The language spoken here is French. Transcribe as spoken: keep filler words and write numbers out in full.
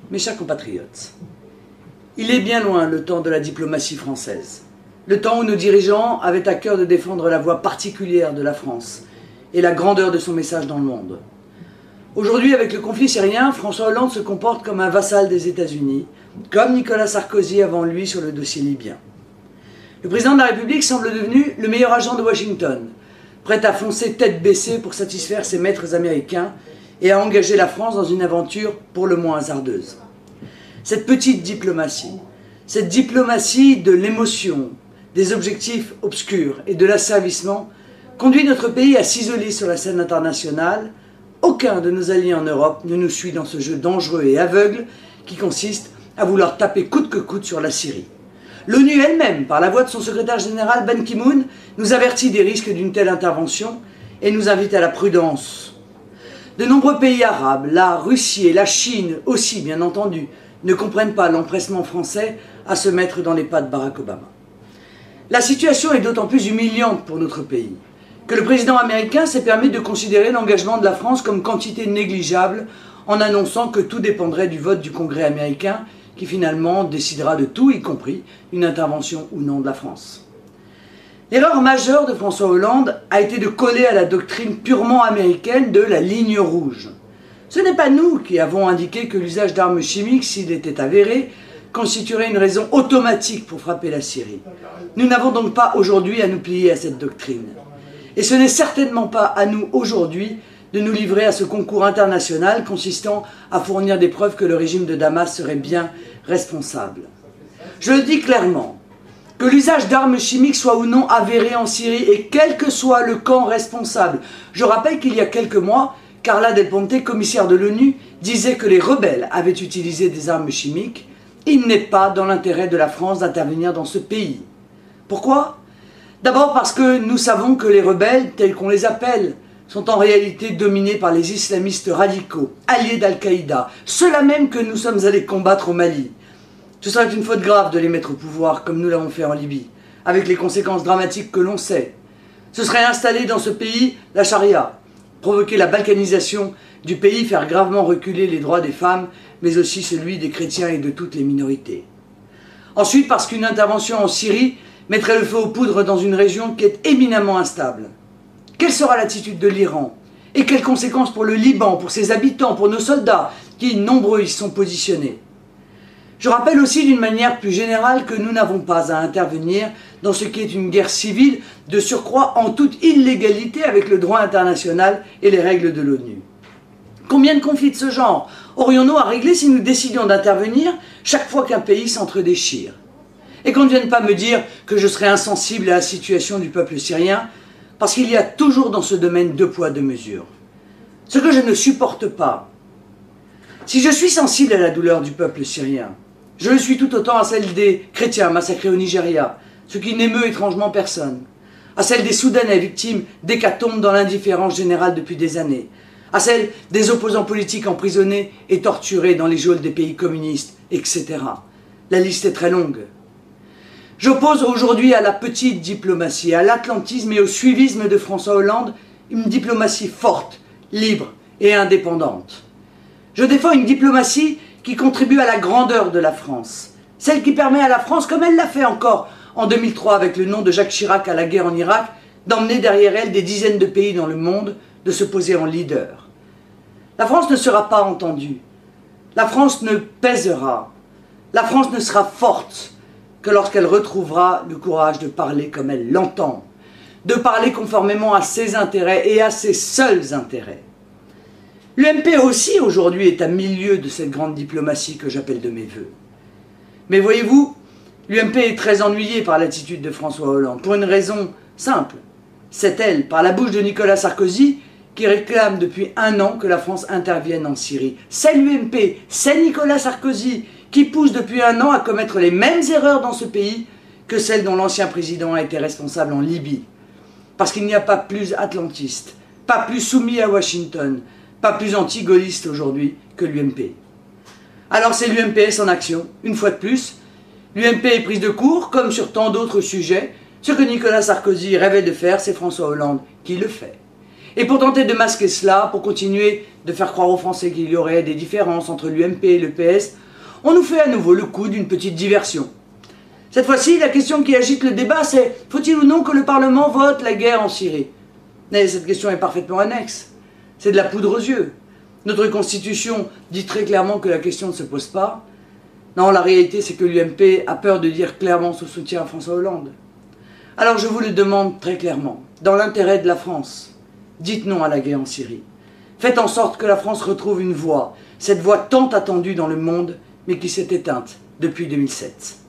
Mes chers compatriotes, il est bien loin le temps de la diplomatie française, le temps où nos dirigeants avaient à cœur de défendre la voix particulière de la France et la grandeur de son message dans le monde. Aujourd'hui, avec le conflit syrien, François Hollande se comporte comme un vassal des États-Unis, comme Nicolas Sarkozy avant lui sur le dossier libyen. Le président de la République semble devenu le meilleur agent de Washington, prêt à foncer tête baissée pour satisfaire ses maîtres américains et à engager la France dans une aventure pour le moins hasardeuse. Cette petite diplomatie, cette diplomatie de l'émotion, des objectifs obscurs et de l'asservissement conduit notre pays à s'isoler sur la scène internationale. Aucun de nos alliés en Europe ne nous suit dans ce jeu dangereux et aveugle qui consiste à vouloir taper coûte que coûte sur la Syrie. L'ONU elle-même, par la voix de son secrétaire général Ban Ki-moon, nous avertit des risques d'une telle intervention et nous invite à la prudence. De nombreux pays arabes, la Russie et la Chine aussi bien entendu, ne comprennent pas l'empressement français à se mettre dans les pas de Barack Obama. La situation est d'autant plus humiliante pour notre pays que le président américain s'est permis de considérer l'engagement de la France comme quantité négligeable en annonçant que tout dépendrait du vote du Congrès américain qui finalement décidera de tout, y compris une intervention ou non de la France. L'erreur majeure de François Hollande a été de coller à la doctrine purement américaine de la ligne rouge. Ce n'est pas nous qui avons indiqué que l'usage d'armes chimiques, s'il était avéré, constituerait une raison automatique pour frapper la Syrie. Nous n'avons donc pas aujourd'hui à nous plier à cette doctrine. Et ce n'est certainement pas à nous aujourd'hui de nous livrer à ce concours international consistant à fournir des preuves que le régime de Damas serait bien responsable. Je le dis clairement, que l'usage d'armes chimiques soit ou non avéré en Syrie et quel que soit le camp responsable. Je rappelle qu'il y a quelques mois, Carla Del Ponte, commissaire de l'ONU, disait que les rebelles avaient utilisé des armes chimiques. Il n'est pas dans l'intérêt de la France d'intervenir dans ce pays. Pourquoi ? D'abord parce que nous savons que les rebelles, tels qu'on les appelle, sont en réalité dominés par les islamistes radicaux, alliés d'Al-Qaïda, ceux-là même que nous sommes allés combattre au Mali. Ce serait une faute grave de les mettre au pouvoir, comme nous l'avons fait en Libye, avec les conséquences dramatiques que l'on sait. Ce serait installer dans ce pays la charia, provoquer la balkanisation du pays, faire gravement reculer les droits des femmes, mais aussi celui des chrétiens et de toutes les minorités. Ensuite, parce qu'une intervention en Syrie mettrait le feu aux poudres dans une région qui est éminemment instable. Quelle sera l'attitude de l'Iran? Et quelles conséquences pour le Liban, pour ses habitants, pour nos soldats, qui nombreux y sont positionnés? Je rappelle aussi d'une manière plus générale que nous n'avons pas à intervenir dans ce qui est une guerre civile, de surcroît en toute illégalité avec le droit international et les règles de l'ONU. Combien de conflits de ce genre aurions-nous à régler si nous décidions d'intervenir chaque fois qu'un pays s'entre-déchire? Et qu'on ne vienne pas me dire que je serai insensible à la situation du peuple syrien, parce qu'il y a toujours dans ce domaine deux poids, deux mesures. Ce que je ne supporte pas, si je suis sensible à la douleur du peuple syrien, je le suis tout autant à celle des chrétiens massacrés au Nigeria, ce qui n'émeut étrangement personne, à celle des Soudanais victimes d'hécatombes dans l'indifférence générale depuis des années, à celle des opposants politiques emprisonnés et torturés dans les geôles des pays communistes, et cetera. La liste est très longue. J'oppose aujourd'hui à la petite diplomatie, à l'atlantisme et au suivisme de François Hollande une diplomatie forte, libre et indépendante. Je défends une diplomatie qui contribue à la grandeur de la France, celle qui permet à la France, comme elle l'a fait encore en deux mille trois avec le nom de Jacques Chirac à la guerre en Irak, d'emmener derrière elle des dizaines de pays dans le monde, de se poser en leader. La France ne sera pas entendue, la France ne pèsera, la France ne sera forte que lorsqu'elle retrouvera le courage de parler comme elle l'entend, de parler conformément à ses intérêts et à ses seuls intérêts. L'U M P aussi aujourd'hui est à milieu de cette grande diplomatie que j'appelle de mes voeux. Mais voyez-vous, l'U M P est très ennuyée par l'attitude de François Hollande, pour une raison simple. C'est elle, par la bouche de Nicolas Sarkozy, qui réclame depuis un an que la France intervienne en Syrie. C'est l'U M P, c'est Nicolas Sarkozy, qui pousse depuis un an à commettre les mêmes erreurs dans ce pays que celles dont l'ancien président a été responsable en Libye. Parce qu'il n'y a pas plus atlantiste, pas plus soumis à Washington, pas plus anti-gaulliste aujourd'hui que l'U M P. Alors c'est l'U M P S en action, une fois de plus. L'U M P est prise de court, comme sur tant d'autres sujets. Ce que Nicolas Sarkozy rêvait de faire, c'est François Hollande qui le fait. Et pour tenter de masquer cela, pour continuer de faire croire aux Français qu'il y aurait des différences entre l'U M P et le P S, on nous fait à nouveau le coup d'une petite diversion. Cette fois-ci, la question qui agite le débat, c'est « faut-il ou non que le Parlement vote la guerre en Syrie ?» Mais cette question est parfaitement annexe. C'est de la poudre aux yeux. Notre Constitution dit très clairement que la question ne se pose pas. Non, la réalité, c'est que l'U M P a peur de dire clairement son soutien à François Hollande. Alors je vous le demande très clairement, dans l'intérêt de la France, dites non à la guerre en Syrie. Faites en sorte que la France retrouve une voix, cette voix tant attendue dans le monde, mais qui s'est éteinte depuis deux mille sept.